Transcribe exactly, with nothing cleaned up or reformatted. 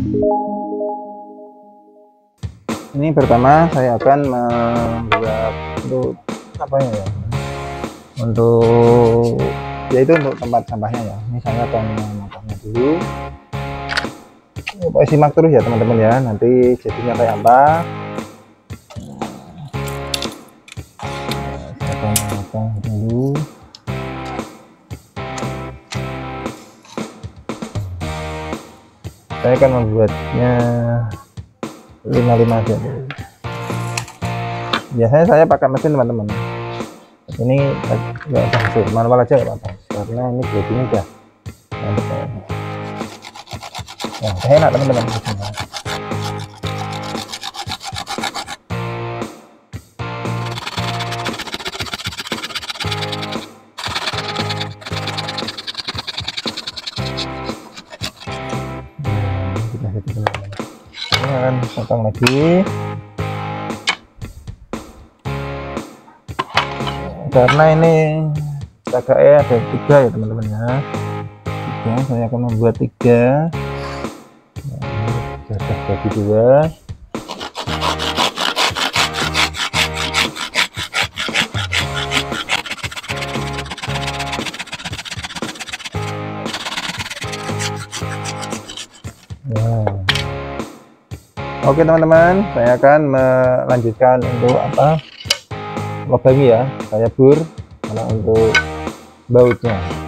Ini pertama saya akan membuat untuk apa ya, untuk yaitu untuk tempat sampahnya ya. Ini saya akan memotongnya dulu. Pokoknya simak terus ya teman-teman ya, nanti jadinya kayak apa. Saya akan memotong dulu. Saya akan membuatnya lima puluh lima aja dulu. Biasanya saya pakai mesin teman-teman, ini nggak usah mesin, manual aja nggak apa-apa karena ini gradingnya udah mantap. Nah, saya enak teman-teman. Ini akan potong lagi karena ini kakaknya ada tiga ya teman-teman ya. Tiga, saya akan membuat tiga. Nah, bagi dua. Nah. Oke teman-teman, saya akan melanjutkan untuk apa, lubangi ya, saya bur karena untuk bautnya.